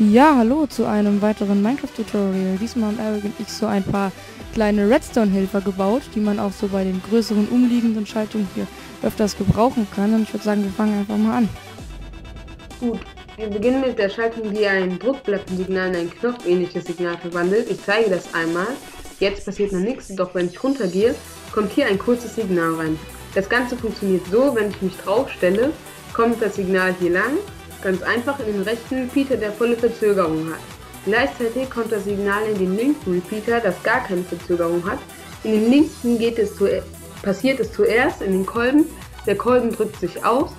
Ja, hallo zu einem weiteren Minecraft-Tutorial. Diesmal haben Eric und ich so ein paar kleine Redstone-Helfer gebaut, die man auch so bei den größeren umliegenden Schaltungen hier öfters gebrauchen kann. Und ich würde sagen, wir fangen einfach mal an. Gut, wir beginnen mit der Schaltung, die ein Druckplattensignal in ein knopfähnliches Signal verwandelt. Ich zeige das einmal. Jetzt passiert noch nichts, doch wenn ich runtergehe, kommt hier ein kurzes Signal rein. Das Ganze funktioniert so, wenn ich mich drauf stelle, kommt das Signal hier lang, ganz einfach in den rechten Repeater, der volle Verzögerung hat. Gleichzeitig kommt das Signal in den linken Repeater, das gar keine Verzögerung hat. In den linken passiert es zuerst in den Kolben, der Kolben drückt sich aus,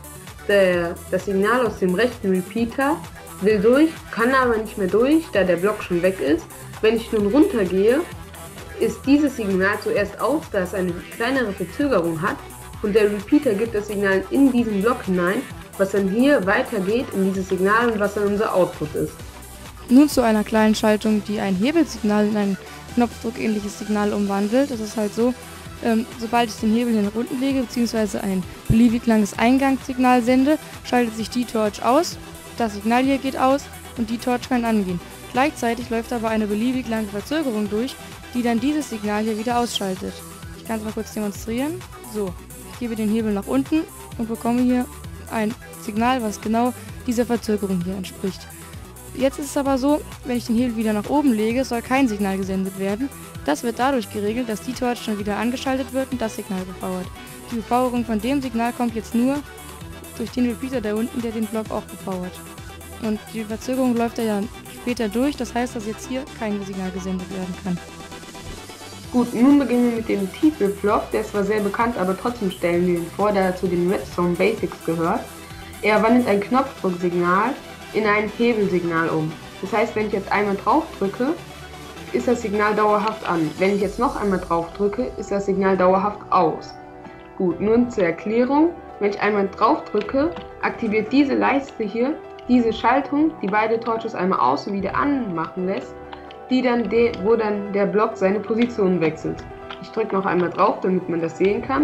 das Signal aus dem rechten Repeater will durch, kann aber nicht mehr durch, da der Block schon weg ist. Wenn ich nun runtergehe, ist dieses Signal zuerst aus, da es eine kleinere Verzögerung hat, und der Repeater gibt das Signal in diesen Block hinein, was dann hier weitergeht in dieses Signal und was dann unser Output ist. Nun zu einer kleinen Schaltung, die ein Hebelsignal in ein knopfdruckähnliches Signal umwandelt. Das ist halt so, sobald ich den Hebel hier nach unten lege, bzw. ein beliebig langes Eingangssignal sende, schaltet sich die Torch aus, das Signal hier geht aus und die Torch kann angehen. Gleichzeitig läuft aber eine beliebig lange Verzögerung durch, die dann dieses Signal hier wieder ausschaltet. Ich kann es mal kurz demonstrieren. So, ich gebe den Hebel nach unten und bekomme hier ein Signal, was genau dieser Verzögerung hier entspricht. Jetzt ist es aber so, wenn ich den Hebel wieder nach oben lege, soll kein Signal gesendet werden. Das wird dadurch geregelt, dass die Torch schon wieder angeschaltet wird und das Signal bepowert. Die Bepowerung von dem Signal kommt jetzt nur durch den Repeater da unten, der den Block auch bepowert. Und die Verzögerung läuft ja später durch, das heißt, dass jetzt hier kein Signal gesendet werden kann. Gut, nun beginnen wir mit dem T-Flip-Flop. Der ist zwar sehr bekannt, aber trotzdem stellen wir ihn vor, da er zu den Redstone Basics gehört. Er wandelt ein Knopfdrucksignal in ein Hebelsignal um. Das heißt, wenn ich jetzt einmal drauf drücke, ist das Signal dauerhaft an. Wenn ich jetzt noch einmal drauf drücke, ist das Signal dauerhaft aus. Gut, nun zur Erklärung. Wenn ich einmal drauf drücke, aktiviert diese Leiste hier diese Schaltung, die beide Torches einmal aus und wieder anmachen lässt, wo dann der Block seine Position wechselt. Ich drücke noch einmal drauf, damit man das sehen kann.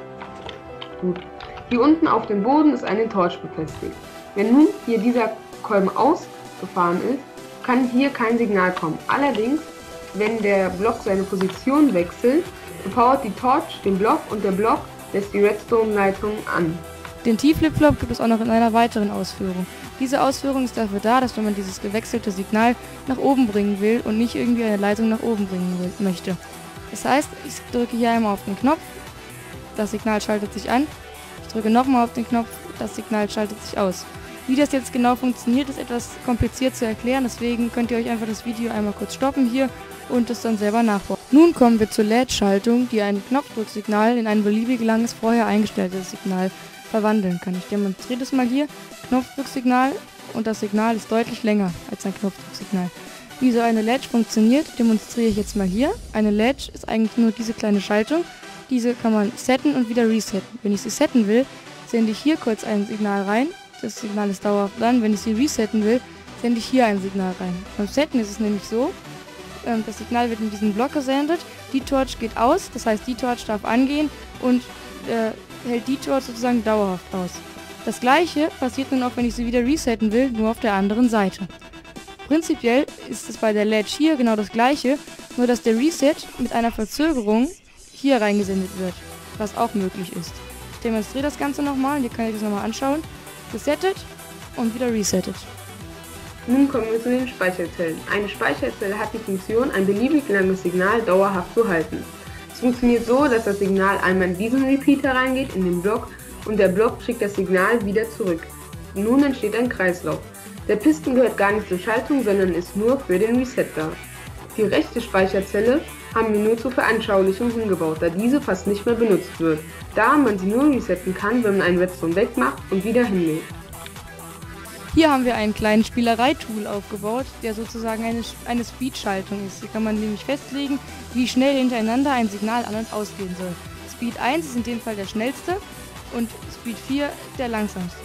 Gut. Hier unten auf dem Boden ist eine Torch befestigt. Wenn nun hier dieser Kolben ausgefahren ist, kann hier kein Signal kommen. Allerdings, wenn der Block seine Position wechselt, bepowert die Torch den Block und der Block lässt die Redstone-Leitung an. Den T-Flip-Flop gibt es auch noch in einer weiteren Ausführung. Diese Ausführung ist dafür da, dass wenn man dieses gewechselte Signal nach oben bringen will und nicht irgendwie eine Leitung nach oben bringen möchte. Das heißt, ich drücke hier einmal auf den Knopf, das Signal schaltet sich an, ich drücke nochmal auf den Knopf, das Signal schaltet sich aus. Wie das jetzt genau funktioniert, ist etwas kompliziert zu erklären, deswegen könnt ihr euch einfach das Video einmal kurz stoppen hier und es dann selber nachbauen. Nun kommen wir zur LED-Schaltung, die ein Knopfdrucksignal in ein beliebig langes, vorher eingestelltes Signal verwandeln kann. Ich demonstriere das mal hier. Knopfdrucksignal und das Signal ist deutlich länger als ein Knopfdrucksignal. Wie so eine Ledge funktioniert, demonstriere ich jetzt mal hier. Eine Ledge ist eigentlich nur diese kleine Schaltung. Diese kann man setten und wieder resetten. Wenn ich sie setten will, sende ich hier kurz ein Signal rein. Das Signal ist dauerhaft an. Wenn ich sie resetten will, sende ich hier ein Signal rein. Beim Setten ist es nämlich so, das Signal wird in diesen Block gesendet, die Torch geht aus, das heißt die Torch darf angehen und hält die Torch sozusagen dauerhaft aus. Das gleiche passiert nun auch, wenn ich sie wieder resetten will, nur auf der anderen Seite. Prinzipiell ist es bei der Ledge hier genau das gleiche, nur dass der Reset mit einer Verzögerung hier reingesendet wird, was auch möglich ist. Ich demonstriere das Ganze nochmal und ihr könnt euch das nochmal anschauen. Gesettet und wieder resettet. Nun kommen wir zu den Speicherzellen. Eine Speicherzelle hat die Funktion, ein beliebig langes Signal dauerhaft zu halten. Es funktioniert so, dass das Signal einmal in diesen Repeater reingeht, in den Block, und der Block schickt das Signal wieder zurück. Nun entsteht ein Kreislauf. Der Piston gehört gar nicht zur Schaltung, sondern ist nur für den Reset da. Die rechte Speicherzelle haben wir nur zur Veranschaulichung hingebaut, da diese fast nicht mehr benutzt wird, da man sie nur resetten kann, wenn man einen Redstone wegmacht und wieder hinlegt. Hier haben wir einen kleinen Spielerei-Tool aufgebaut, der sozusagen eine Speed-Schaltung ist. Hier kann man nämlich festlegen, wie schnell hintereinander ein Signal an- und ausgehen soll. Speed 1 ist in dem Fall der schnellste und Speed 4 der langsamste.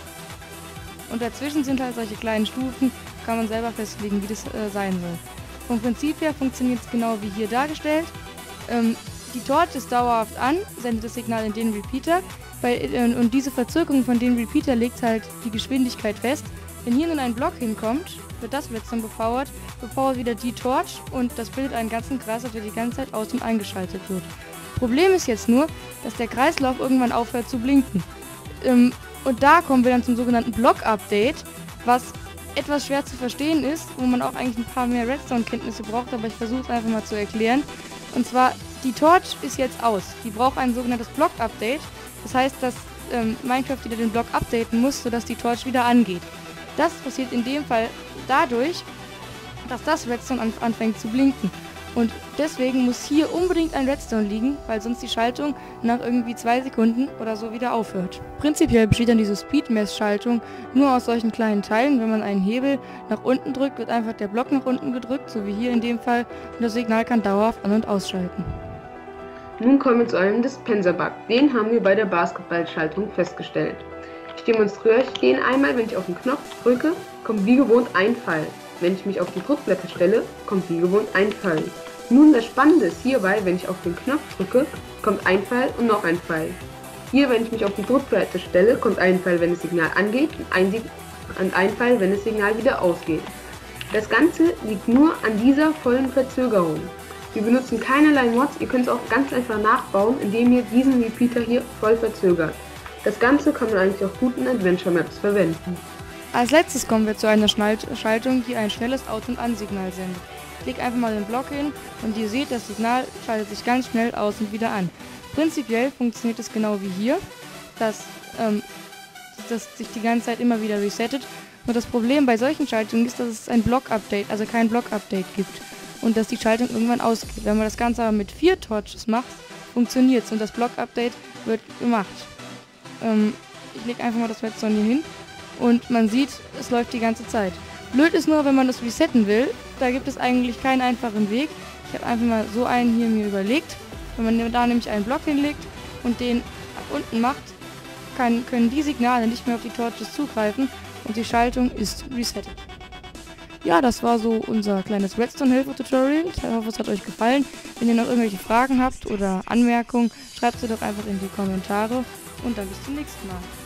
Und dazwischen sind halt solche kleinen Stufen, kann man selber festlegen, wie das sein soll. Vom Prinzip her funktioniert es genau wie hier dargestellt. Die Torch ist dauerhaft an, sendet das Signal in den Repeater und diese Verzögerung von dem Repeater legt halt die Geschwindigkeit fest, Wenn hier nun ein Block hinkommt, wird das Redstone bepowert wieder die Torch und das bildet einen ganzen Kreis, der die ganze Zeit aus- und eingeschaltet wird. Problem ist jetzt nur, dass der Kreislauf irgendwann aufhört zu blinken. Und da kommen wir dann zum sogenannten Block-Update, was etwas schwer zu verstehen ist, wo man auch eigentlich ein paar mehr Redstone-Kenntnisse braucht, aber ich versuche es einfach mal zu erklären. Und zwar, die Torch ist jetzt aus. Die braucht ein sogenanntes Block-Update. Das heißt, dass Minecraft wieder den Block updaten muss, sodass die Torch wieder angeht. Das passiert in dem Fall dadurch, dass das Redstone anfängt zu blinken. Und deswegen muss hier unbedingt ein Redstone liegen, weil sonst die Schaltung nach irgendwie 2 Sekunden oder so wieder aufhört. Prinzipiell besteht dann diese Speedmess-Schaltung nur aus solchen kleinen Teilen. Wenn man einen Hebel nach unten drückt, wird einfach der Block nach unten gedrückt, so wie hier in dem Fall, und das Signal kann dauerhaft an- und ausschalten. Nun kommen wir zu einem Dispenser-Bug. Den haben wir bei der Basketballschaltung festgestellt. Ich demonstriere euch den einmal. Wenn ich auf den Knopf drücke, kommt wie gewohnt ein Pfeil. Wenn ich mich auf die Druckplatte stelle, kommt wie gewohnt ein Pfeil. Nun, das Spannende ist hierbei, wenn ich auf den Knopf drücke, kommt ein Pfeil und noch ein Pfeil. Hier, wenn ich mich auf die Druckplatte stelle, kommt ein Pfeil, wenn das Signal angeht und ein Pfeil, wenn das Signal wieder ausgeht. Das Ganze liegt nur an dieser vollen Verzögerung. Wir benutzen keinerlei Mods, ihr könnt es auch ganz einfach nachbauen, indem ihr diesen Repeater hier voll verzögert. Das Ganze kann man eigentlich auf guten Adventure Maps verwenden. Als letztes kommen wir zu einer Schaltung, die ein schnelles Aus- und An-Signal sendet. Ich lege einfach mal den Block hin und ihr seht, das Signal schaltet sich ganz schnell aus und wieder an. Prinzipiell funktioniert es genau wie hier, dass sich die ganze Zeit immer wieder resettet. Nur das Problem bei solchen Schaltungen ist, dass es ein Block-Update, also kein Block-Update gibt und dass die Schaltung irgendwann ausgeht. Wenn man das Ganze aber mit 4 Torches macht, funktioniert es und das Block-Update wird gemacht. Ich lege einfach mal das Redstone hier hin und man sieht, es läuft die ganze Zeit. Blöd ist nur, wenn man das resetten will, da gibt es eigentlich keinen einfachen Weg. Ich habe einfach mal so einen hier mir überlegt. Wenn man da nämlich einen Block hinlegt und den nach unten macht, können die Signale nicht mehr auf die Torches zugreifen und die Schaltung ist resettet. Ja, das war so unser kleines Redstone-Hilfe-Tutorial. Ich hoffe, es hat euch gefallen. Wenn ihr noch irgendwelche Fragen habt oder Anmerkungen, schreibt sie doch einfach in die Kommentare und dann bis zum nächsten Mal.